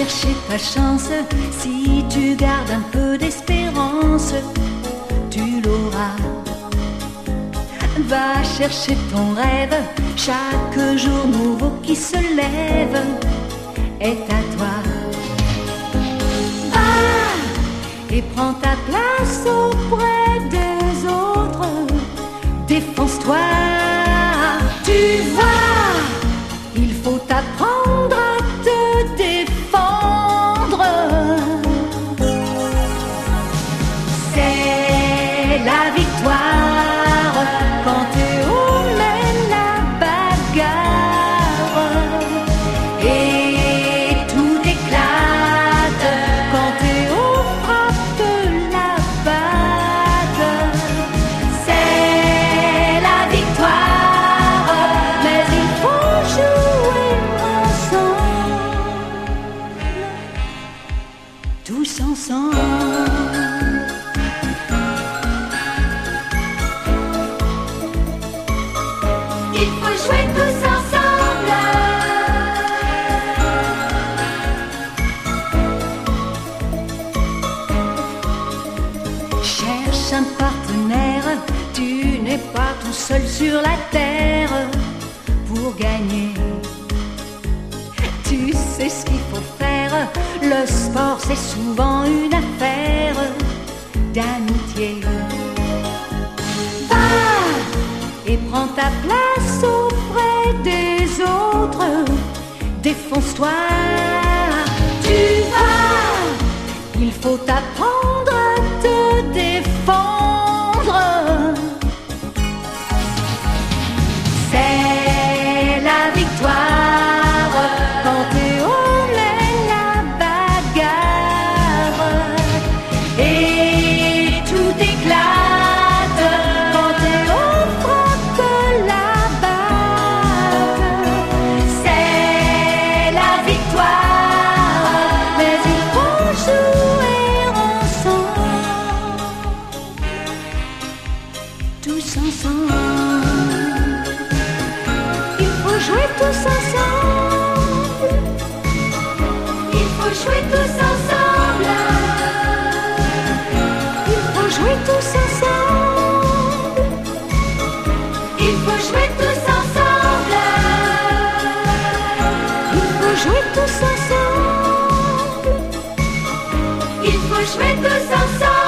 chercher ta chance, si tu gardes un peu d'espérance, tu l'auras. Va chercher ton rêve, chaque jour nouveau qui se lève est à toi. Va et prends ta place auprès des autres, défonce-toi. Tu vois, il faut apprendre à te défendre. C'est la victoire quand Théo mène la bagarre et tout éclate quand Théo frappe la bague. C'est la victoire, mais il faut jouer ensemble, tous ensemble. Il faut jouer tous ensemble. Cherche un partenaire, tu n'es pas tout seul sur la terre pour gagner. Tu sais ce qu'il faut faire, le sport c'est souvent une affaire d'amitié. Va et prends ta place auprès des autres, défonce-toi. Tu vas, il faut apprendre à te défendre. C'est la victoire quand Théo mène la bagarre et tout éclate quand Théo frappe la bague. C'est la victoire, mais il faut jouer ensemble, tous ensemble. Il faut jouer tous ensemble. Il faut jouer tous ensemble. Il faut jouer tous ensemble. Il faut jouer tous ensemble. Il faut jouer tous ensemble. Il faut jouer tous ensemble.